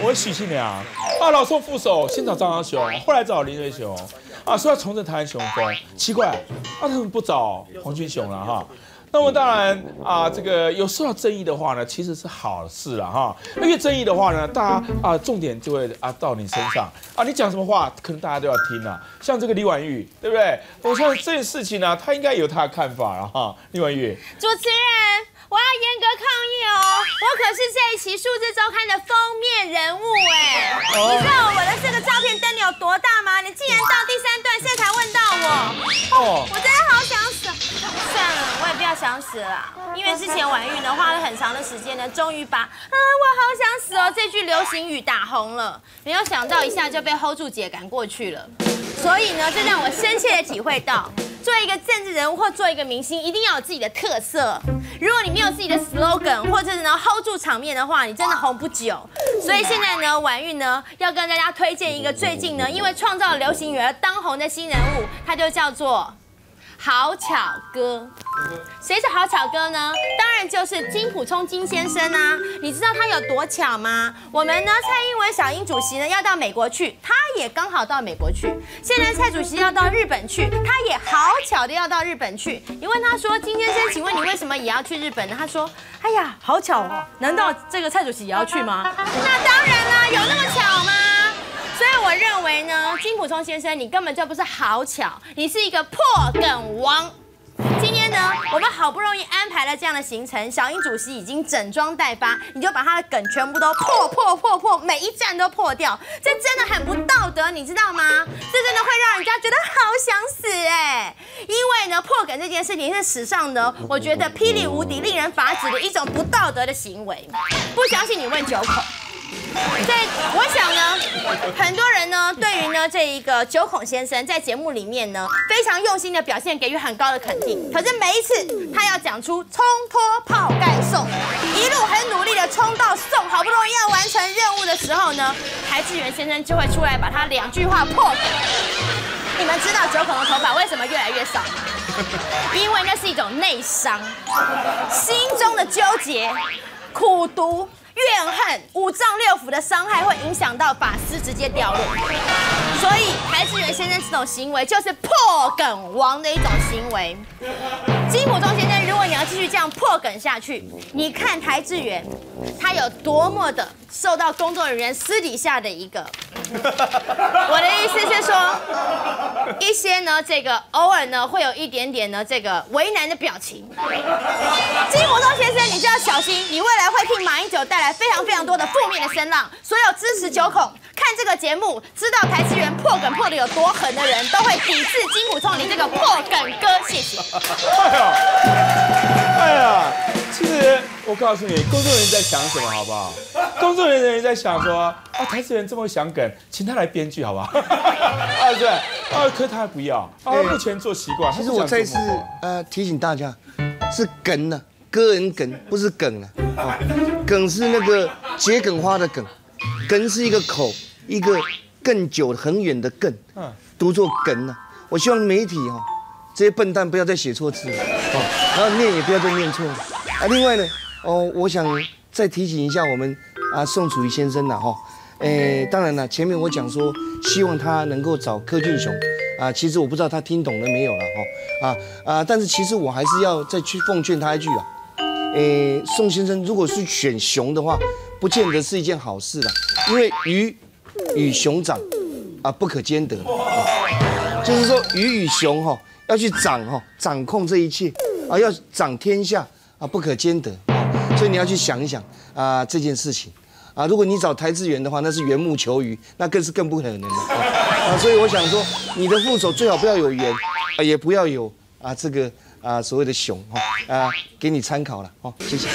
为许庆良啊，老宋副手先找张扬雄，后来找林瑞雄啊，说要重整台湾雄风，奇怪，他们不找黄俊雄了哈。那么当然啊，这个有受到争议的话呢，其实是好事了哈。因为争议的话呢，大家啊重点就会到你身上啊，你讲什么话，可能大家都要听啊。像这个李婉玉，对不对？我相信这件事情呢，他应该有他的看法了哈。李婉玉， 主持人，我要严格抗议哦！我可是这一期数字周刊的封面人物哎，你知道我的这个照片登你有多大吗？你竟然到第3段现在才问到我，我真的好想死。算了，我也不要想死了啦，因为之前婉玉呢花了很长的时间呢，终于把我好想死哦这句流行语打红了，没有想到一下就被 hold 住姐赶过去了。所以呢，这让我深切的体会到，做一个政治人物或做一个明星，一定要有自己的特色。如果你没有自己的 slogan， 或者是呢 hold 住场面的话，你真的红不久。所以现在呢，婉玉呢要跟大家推荐一个最近呢因为创造流行语而当红的新人物，他就叫做好巧哥。谁是好巧哥呢？当然就是金溥聪金先生啊！你知道他有多巧吗？我们呢，蔡英文小英主席呢要到美国去，他也刚好到美国去。现在蔡主席要到日本去，他也好巧的要到日本去。你问他说，金先生，请问你为什么也要去日本呢？他说，哎呀，好巧哦！难道这个蔡主席也要去吗？那当然啦，有那么巧吗？所以我认为呢，金溥聪先生，你根本就不是好巧，你是一个破梗王。今天呢，我们好不容易安排了这样的行程，小英主席已经整装待发，你就把他的梗全部都破，每一站都破掉，这真的很不道德，你知道吗？这真的会让人家觉得好想死哎！因为呢，破梗这件事情是史上呢，我觉得霹雳无敌、令人发指的一种不道德的行为。不相信你问九孔。所以我想呢，很多人呢对于呢这一个九孔先生在节目里面呢非常用心的表现，给予很高的肯定。可是每一次他要讲出冲脱泡盖送，一路很努力的冲到送，好不容易要完成任务的时候呢，台志源先生就会出来把他2句话破梗。你们知道九孔的头发为什么越来越少吗？因为那是一种内伤，心中的纠结、苦毒。怨恨、5脏6腑的伤害会影响到发丝直接掉落，所以台志源先生这种行为就是破梗王的一种行为。金溥聪先生，如果你要继续这样破梗下去，你看台志源他有多么的受到工作人员私底下的一个，我的意思是说，一些呢这个偶尔呢会有一点点呢这个为难的表情。金溥聪先生，你就要小心，你未来会替马英九带来非常多的负面的声浪。所有支持九孔看这个节目，知道台志源破梗破的有多狠的人，都会抵制金溥聪你这个破梗哥。谢谢。 哎呀，其实我告诉你，工作人员在想什么，好不好？工作人员在想说，啊，台志源这么想梗，请他来编剧，好不好？啊，对，啊，可是他还不要，啊，目前做习惯。 其实我再次提醒大家，是梗呢，歌人梗，不是梗了啊，梗是那个桔梗花的梗，梗是一个口，一个更久很远的更，读作梗呢。我希望媒体哈，这些笨蛋不要再写错字了，然后念也不要再念错了啊。另外呢，我想再提醒一下我们宋楚瑜先生呐哈，当然了，前面我讲说希望他能够找柯俊雄啊，其实我不知道他听懂了没有了哈但是其实我还是要再去奉劝他一句啊，宋先生如果是选熊的话，不见得是一件好事了，因为鱼与熊掌不可兼得，就是说鱼与熊哈要去掌控这一切要掌天下不可兼得所以你要去想一想这件事情如果你找台志源的话，那是缘木求鱼，那更不可能的所以我想说，你的副手最好不要有缘也不要有这个所谓的熊给你参考了谢谢。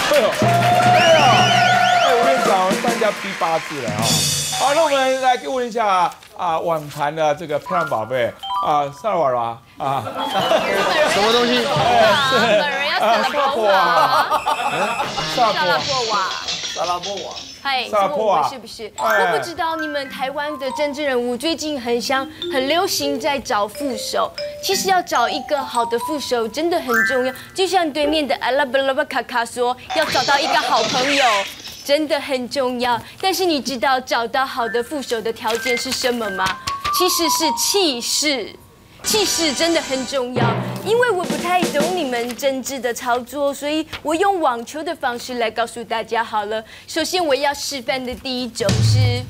吴院长大家逼8字了好，那我们来问一下碗盘的这个漂亮宝贝萨拉瓦拉什么东西？ 本人要萨拉波瓦， 萨拉波瓦。 嗨，这么我是不是？我不知道你们台湾的政治人物最近很流行在找副手。其实要找一个好的副手真的很重要，就像对面的阿拉巴拉巴卡卡说，要找到一个好朋友。 真的很重要。但是你知道找到好的副手的条件是什么吗？其实是气势。气势真的很重要，因为我不太懂你们政治的操作，所以我用网球的方式来告诉大家好了。首先我要示范的第一种是，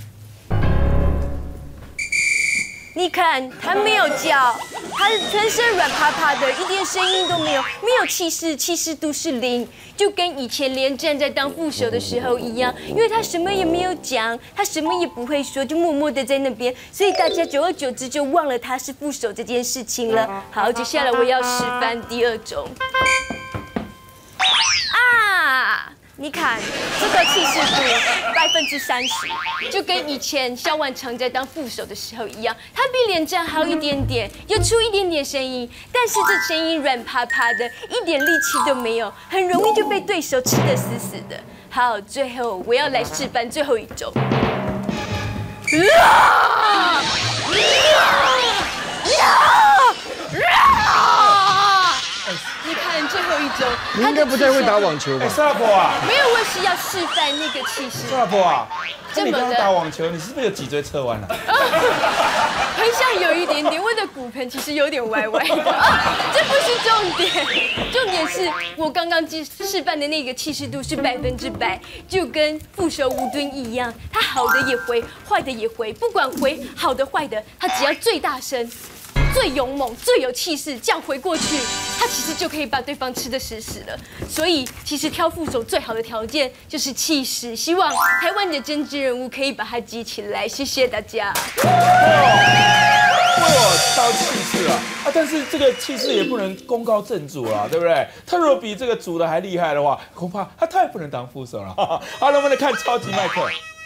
你看他没有叫，他全身软趴趴的，一点声音都没有，没有气势，气势度是0，就跟以前连战在当副手的时候一样，因为他什么也没有讲，他什么也不会说，就默默的在那边，所以大家久而久之就忘了他是副手这件事情了。好，接下来我要示范第2种。啊！你看这个气势度30%，就跟以前萧万长在当副手的时候一样，他比连战好一点点，有出一点点声音，但是这声音软趴趴的，一点力气都没有，很容易就被对手吃得死死的。好，最后我要来示范最后一种。你看最后一种， 你应该不太会打网球吧？ 哎，沙婆啊， 没有，我是要示范那个气势。 沙婆啊， 这么的你刚刚打网球，你是不是有脊椎侧弯了？ 很像有一点点，我的骨盆其实有点歪歪的。这不是重点，重点是我刚刚示范的那个气势度是100%，就跟副手吴敦义一样，他好的也回，坏的也回，不管回好的坏的，他只要最大声、最勇猛、最有气势，这样回过去，他其实就可以把对方吃得死死了。所以，其实挑副手最好的条件就是气势。希望台湾的政治人物可以把它记起来。谢谢大家。 超气势啊！但是这个气势也不能功高震主啦，对不对？他如果比这个主的还厉害的话，恐怕他太不能当副手了。好，那我们来看超级麦克。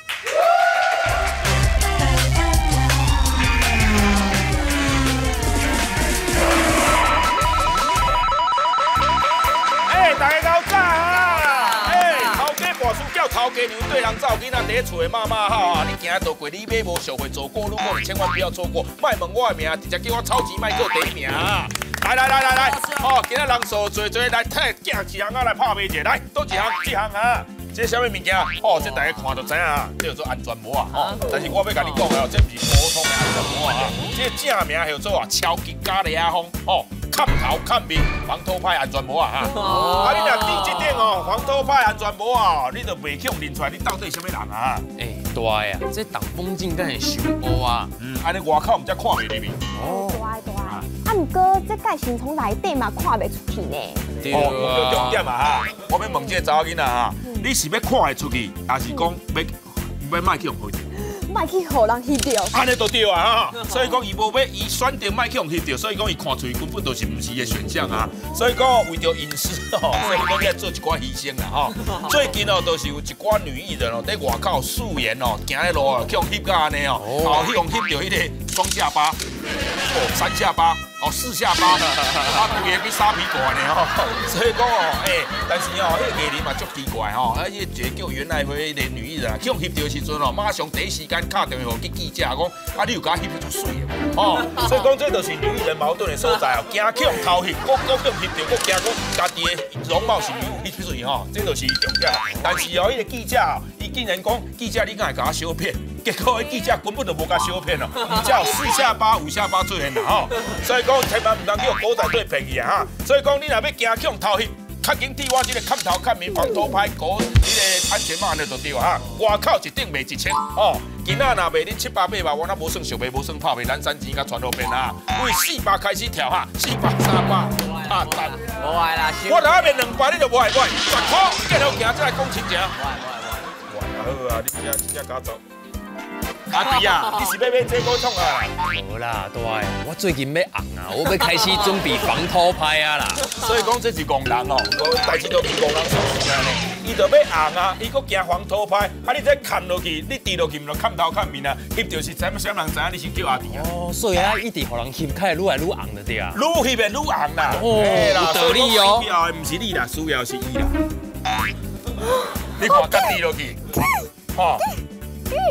大家搞早啊！头家大叔叫头家娘对人走，囡仔伫咧厝的妈妈好啊！你行到过，你买无小会走过路过，你千万不要错过。莫问我的名，直接叫我超级麦克第1名啊！来，哦，今仔人数多来，睇行一行啊来拍卖者，来倒一行这行啊！这什么物件？哦，这大家看就知影啊，这叫做安全帽啊！哦，但是我要甲你讲哦，这不是普通的安全帽啊，这正名叫做超级加利亚风哦。看头看面防偷拍安全帽啊！哈，你若戴这顶哦防偷拍安全帽啊，你就袂强认出来你到底什么人啊？ 大呀，这挡风镜敢会伤乌啊？ 安尼外口唔才看袂入去。 大啊！唔过这盖先从内底嘛看袂出去呢。 哦，重点啊哈！我要问这个查某囡仔哈，你是要看会出去，还是讲要卖去用好？ 莫去互人翕到， 安尼就对啊哈，所以讲伊无要，伊选择莫去用翕到，所以讲伊看出去根本就是唔是伊的选项啊。所以讲为着隐私吼，所以讲你要做一寡牺牲啦吼。最近哦，都是有一寡女艺人哦，在外口素颜哦，行在路啊，去用翕到安尼哦，哦，去用翕到迄个双下巴，哦，3下巴，哦，4下巴，规个比沙皮大呢吼。所以讲哦，但是哦，迄个艺人嘛足奇怪吼，而且一个叫袁爱辉的女艺人啊，去用翕到的时阵哦，马上第一时间打电话给记者讲，啊，你有甲翕就水的，哦，所以讲这就是女艺人矛盾的所在哦，惊去用偷翕，搁用翕到，搁惊讲家己的容貌是翕水吼，这就是重点。但是哦，迄个记者哦，伊竟然讲记者你敢会甲我小骗？结果，记者根本就无甲小骗咯，而且有4下巴、5下巴出现啦吼，所以讲千万唔通叫狗仔队骗去啊哈！所以讲你若要惊去用偷翕，较紧替我这个看头看面防偷拍狗，你个安全帽安尼就对哈。外口一顶卖1000哦，今仔若卖你700、800，我那无算小卖，无算泡卖，咱3钱甲传路边啊。为400开始跳哈，400、300啊单。 无爱啦， 我若要卖200，你就无爱买，10块，计好行再来讲亲情。好啊，你真搞走。阿弟啊，你是要买这个创啊？ 无啦，大呀，我最近要红啊，我要开始准备防偷拍啊啦。 所以讲这是戆人哦，代志都是戆人做事啊呢。伊就要红啊，伊搁惊防偷拍，啊你再看落去，你低落去，就看头看面啊，翕到是怎么人知影你是叫阿弟啊？ 哦，所以啊，一直互人翕，开愈来愈红的对啊。 愈翕的愈红啦。 哦，有道理哦。 需要的不是你啦，需要是伊啦。你看，甲低落去，吼。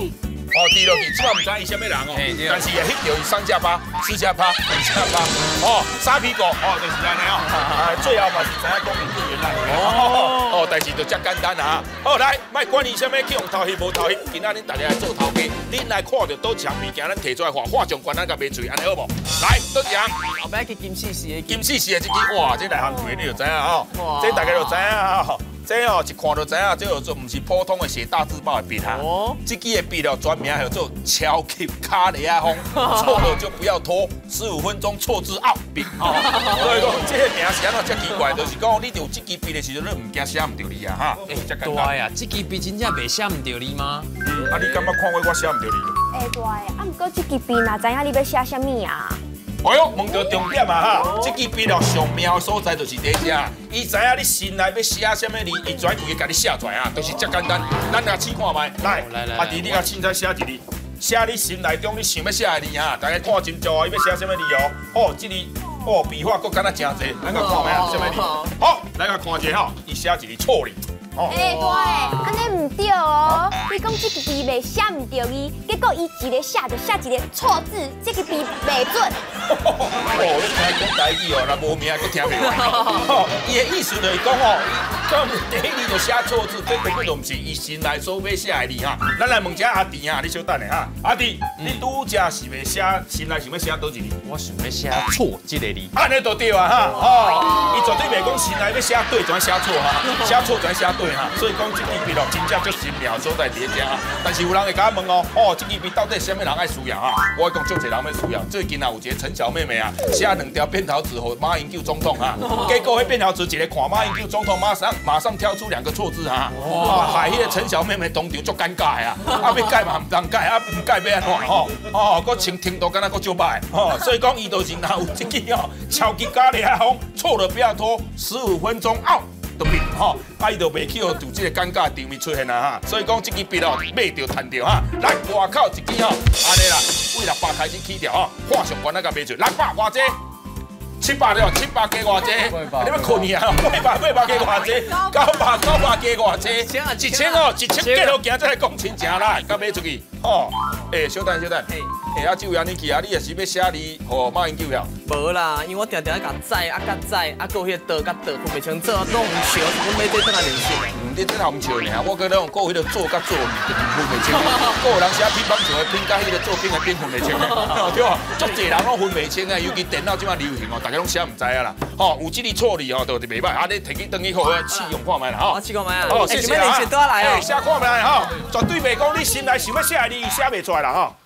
哦，滴落去，即摆唔知伊什么人哦，但是也翕到伊3只巴、4只巴、5只巴，哦，沙皮狗，哦，就是安尼哦，最后嘛是知影讲面对原来，哦，代志就遮简单啊。好，来，莫管伊什么去用头翕无头翕，今仔日大家来做头家，恁来看到倒一项物件，咱摕出来画，画上悬咱甲卖出去，安尼好无？来，倒一项。 后摆去金丝丝的， 金丝丝的这支，哇，这内行贵你就知影吼，这大家就知影吼。这哦一看就知影，这叫做唔是普通的写大字报的笔哈。哦。这支的笔了专名叫做超级卡里亚风，错了就不要拖，15分钟错字 out 笔。所以讲这个名是安怎遮奇怪，就是讲你有这支笔的时阵，你唔惊写唔到你啊哈。 遮简单呀，这支笔真正袂写唔到你吗？ 啊，你敢捌看过我写唔到你？ 会大的，啊，不过这支笔哪知影你要写什么啊？ 哎呦，问到重点啊哈！这支笔了上妙的所在就是在这，伊知影你心内要写什么字，伊全部甲你写出来啊，就是这简单。咱来试看卖，来，阿弟你甲凊彩写一字，写你心内中你想要写的字啊，大家看真足啊，伊要写什么字哦？哦，这字哦笔画佫敢若真济，咱甲看卖啊，什么字？好，咱甲看一下吼，伊写一个错字。 哎，大的，安尼唔对哦！你讲这支笔袂写唔到伊，结果伊一个写就写一个错字，这支笔袂准。 哦，你听讲台语哦，若无名佫听袂懂。伊的意思就是讲哦，讲第一字就写错字，这根本就唔是伊心内所要写的字哈。咱来问一下阿弟哈，你稍等下哈。阿弟，你拄则是要写心内想要写倒一字？ 我想要写错这个字。 安尼就对啊哈。哦，伊绝对袂讲心内要写对，全写错哈，写错全写对哈。所以讲这支笔咯，真正足神妙所在伫遮啊。但是有人会甲我问哦，哦，这支笔到底什么人爱需要哈？我讲足侪人要需要。最近啊有一个陈小妹妹啊，写2条便条纸给马英九总统啊，结果迄便条纸一个看马英九总统，马上挑出2个错字啊，害迄个陈小妹妹当场足尴尬啊，啊要改嘛唔通改，啊唔改要安怎吼？哦，佫听到敢若佫足歹，哦，所以讲伊就是若有这支哦，超级咖喱风，错了不要拖，15分钟 out。都变吼，啊伊就袂去哦，就这个尴尬场面出现啊哈，所以讲这支笔哦，买着赚着哈，来外口一支吼，安尼啦，为600开始起掉吼，画上悬咱甲卖出，600偌济，700了，700加偌济，你要困去啊？800加偌济，900加偌济，1000哦，1000结落行再来讲亲情啦，甲卖出去，吼，小等，啊，周阳你去啊，你也是要写字，互马英九了？ 无啦，因为我定定甲载啊，甲载啊，佮迄个刀甲刀分袂清楚，拢唔笑，阮买这等下练习。 你真好唔笑呢，我搁咧讲迄个做甲做分袂清，搁有人写乒乓球的乒甲迄个做乒的乒分袂清，对吧？足侪人拢分袂清啊，尤其电脑即摆流行哦，大家拢写唔知啊啦。吼，有即个错字哦，就是袂歹，啊，你摕去等去好试用看卖啦，吼。 试看卖啊。 好，谢谢啊。写看卖吼，绝对袂讲你心内想要写的字写袂出来啦，吼。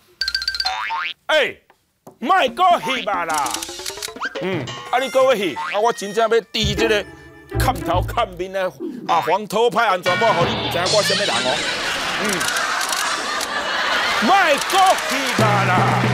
莫搁翕啊啦！啊你搁要翕，啊我真正要治这个砍头砍面的黄头派安全帽，互你唔知我什么人哦。莫搁翕啊啦！